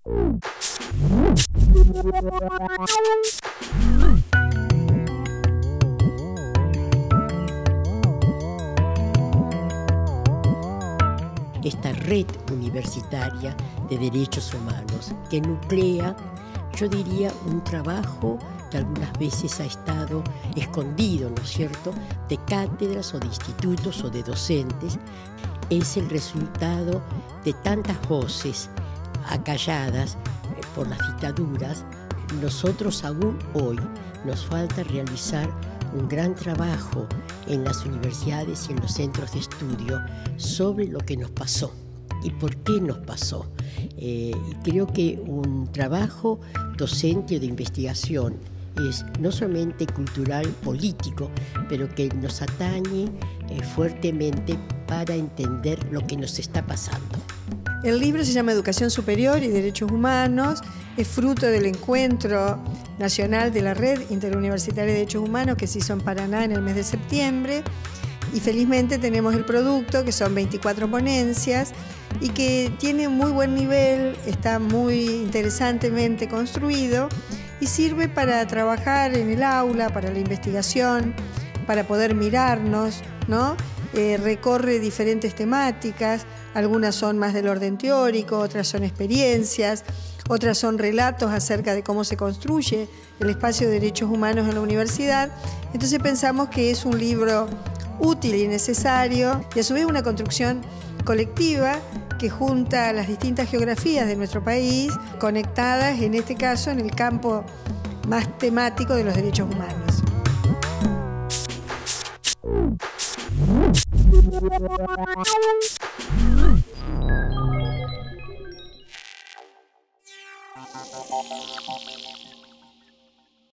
Esta red universitaria de derechos humanos que nuclea, yo diría, un trabajo que algunas veces ha estado escondido, ¿no es cierto?, de cátedras o de institutos o de docentes, es el resultado de tantas voces acalladas por las dictaduras. Nosotros aún hoy nos falta realizar un gran trabajo en las universidades y en los centros de estudio sobre lo que nos pasó y por qué nos pasó. Y creo que un trabajo docente o de investigación es no solamente cultural, político, pero que nos atañe fuertemente para entender lo que nos está pasando. El libro se llama Educación Superior y Derechos Humanos, es fruto del encuentro nacional de la Red Interuniversitaria de Derechos Humanos que se hizo en Paraná en el mes de septiembre, y felizmente tenemos el producto, que son 24 ponencias y que tiene muy buen nivel, está muy interesantemente construido y sirve para trabajar en el aula, para la investigación, para poder mirarnos, ¿no? Recorre diferentes temáticas, algunas son más del orden teórico, otras son experiencias, otras son relatos acerca de cómo se construye el espacio de derechos humanos en la universidad. Entonces pensamos que es un libro útil y necesario y a su vez una construcción colectiva que junta las distintas geografías de nuestro país, conectadas en este caso en el campo más temático de los derechos humanos.